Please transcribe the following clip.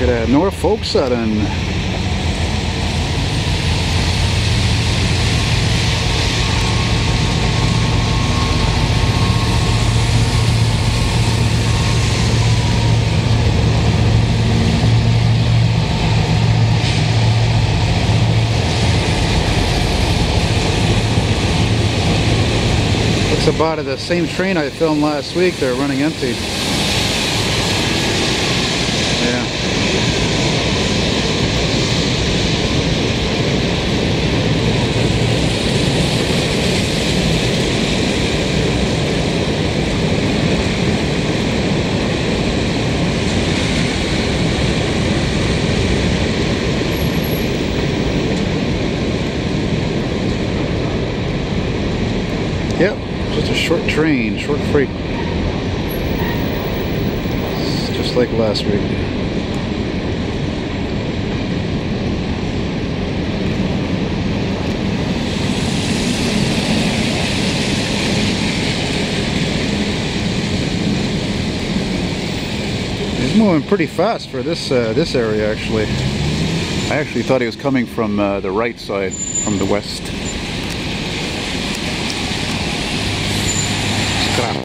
Look at that, Norfolk Southern. Looks about the same train I filmed last week. They're running empty. Yeah. Yep, just a short train, short freight. It's just like last week. He's moving pretty fast for this this area actually. I actually thought he was coming from the right side, from the west.